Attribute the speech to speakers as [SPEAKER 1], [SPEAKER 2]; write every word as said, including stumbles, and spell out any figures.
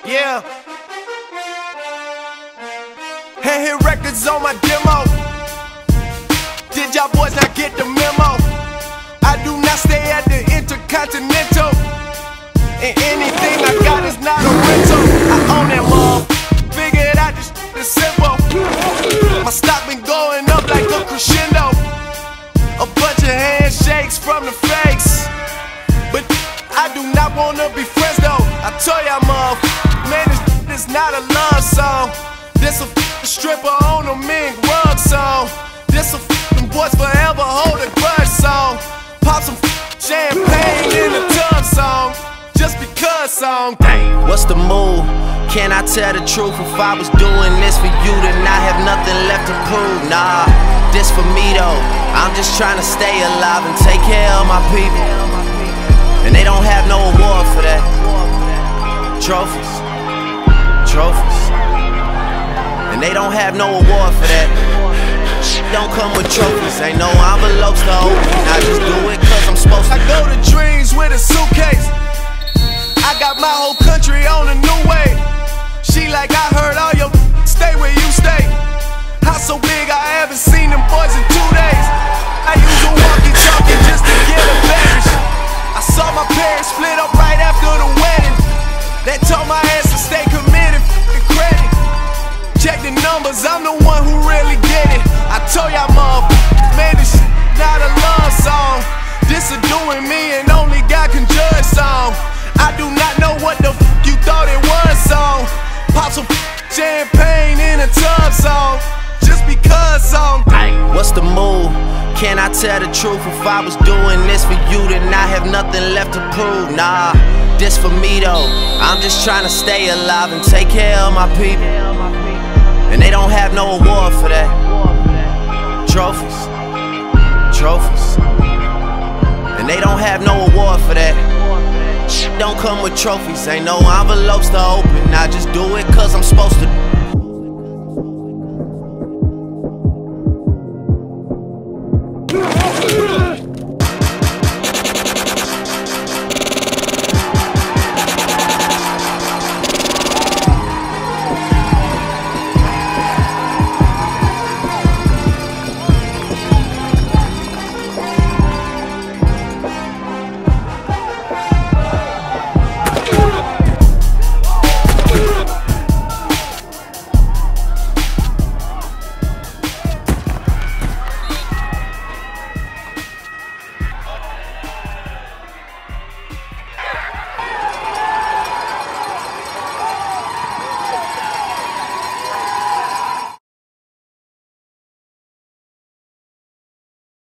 [SPEAKER 1] Yeah. Hand hit records on my demo. Did y'all boys not get the memo? I do not stay at the Intercontinental, and anything I got is not a rental. I own that mall. Figured out this shit is simple. My stock been going up like a crescendo. A bunch of handshakes from the fakes, but I do not wanna be friends though. I told y'all, mom, man, this is not a love song. This a stripper on a mink rug song. This a boys forever hold a grudge song. Pop some champagne in the tub song. Just because song.
[SPEAKER 2] Dang, what's the move? Can I tell the truth? If I was doing this for you, then I have nothing left to prove. Nah, this for me though. I'm just trying to stay alive and take care of my people, and they don't have no award for that. Trophies, trophies, and they don't have no award for that. Don't come with trophies, ain't no envelopes to open. I just do it cause I'm supposed to.
[SPEAKER 1] I go to dreams with a suitcase. I got my whole country on a new way. She like, I heard all your stay where you stay. House so big I haven't seen them boys in two days. I use a walkie-talkie just to get a beverage. I saw my parents split up right after the wedding. They told my ass to stay committed, f***ing credit. Check the numbers, I'm the one who really get it. I told y'all, mom, man, this shit not a love song. This a doing me and only God can judge song. I do not know what the f you thought it was song. Pop some champagne in a tub song. Just because song.
[SPEAKER 2] What's the move? Can I tell the truth? If I was doing this for you, then I have nothing left to prove. Nah, this for me though. I'm just trying to stay alive and take care of my people, and they don't have no award for that. Trophies, trophies, and they don't have no award for that. Don't come with trophies, ain't no envelopes to open. I just do it cause I'm supposed to.